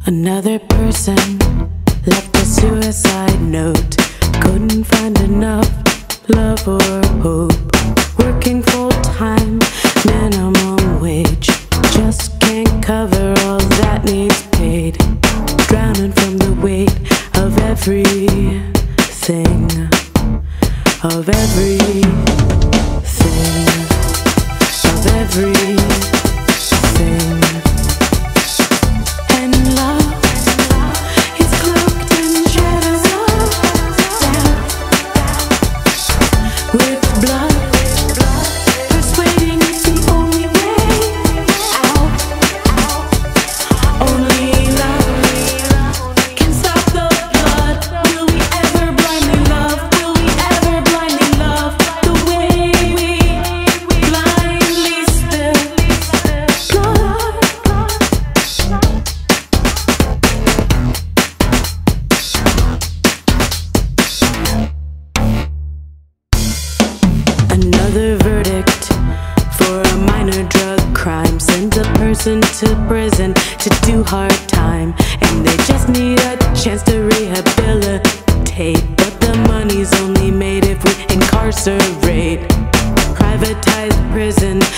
Another person left a suicide note. Couldn't find enough love or hope. Working full-time, minimum wage, just can't cover all that needs paid. Drowning from the weight of everything, of everything, of everything. Another verdict for a minor drug crime sends a person to prison to do hard time, and they just need a chance to rehabilitate. But the money's only made if we incarcerate. Privatized prison